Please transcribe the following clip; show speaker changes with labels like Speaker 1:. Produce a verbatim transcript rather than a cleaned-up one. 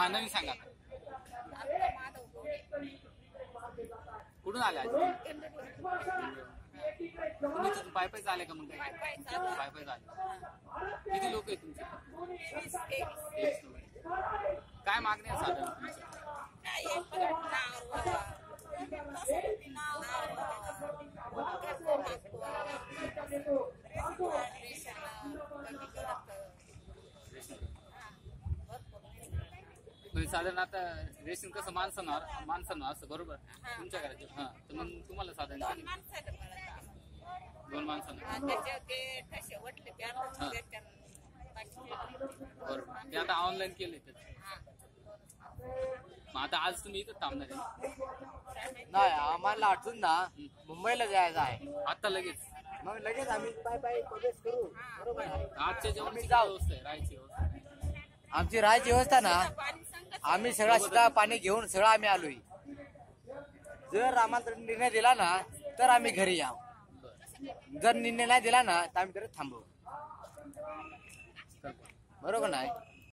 Speaker 1: हा नवीन सांगा. कुठून आले आज? तुम्ही तिथून पाय पाय आले का? मग काय पाय पाय आले. किती लोक आहेत तुमचे? काय मागणी आहे साधारण? साधारण आता रेशन कसं माणसांवर माणसांवर असतं बरोबर तुमच्या घरात? हा तर मग तुम्हाला साधारण दोन माणसांना बरोबर ते आता ऑनलाईन केले त्याच. मग आता आज तुम्ही इथं थांबणार आहे?
Speaker 2: नाही, आम्हाला आठवून ना मुंबईला जायचं आहे
Speaker 1: आता लगेच.
Speaker 2: मग लगेच आम्ही पाय पाय प्रवेश करू. बरोबर आहे.
Speaker 1: आजच्या जेवणाची काय व्यवस्था आहे? राहायची व्यवस्था?
Speaker 2: आमची राहायची व्यवस्था ना आम्ही सगळा सीधा पाणी घेऊन सगळं आम्ही आलोय. जर आम्हाला निर्णय दिला ना तर आम्ही घरी याव. जर निर्णय नाही दिला ना तर आम्ही घरी थांबू. बरोबर नाही?